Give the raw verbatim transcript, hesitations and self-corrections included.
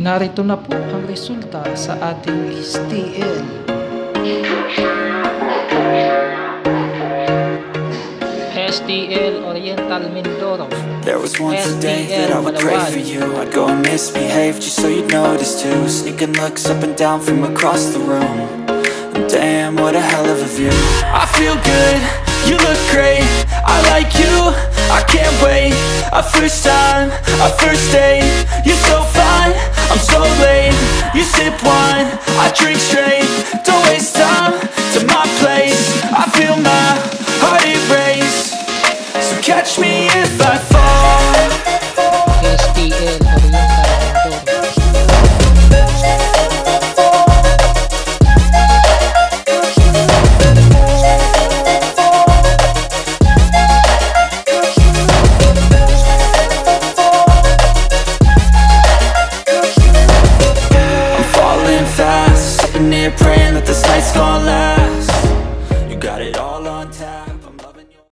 Narito na po ang resulta sa ating S T L. S T L Oriental Mindoro. There was once a day that I would pray for you. I'd go and misbehave just so you'd notice too. Sneaking looks up and down from across the room. And damn, what a hell of a view. I feel good, you look great, I like you, I can't wait. A first time, a first date. You're so fine, I'm so late. You sip wine, I drink straight. Don't waste time to my place. I feel my heart erase. So catch me if I fall. S T L Oriental Mindoro. I'm falling fast, sitting here praying that this night's gonna last. You got it all on tap.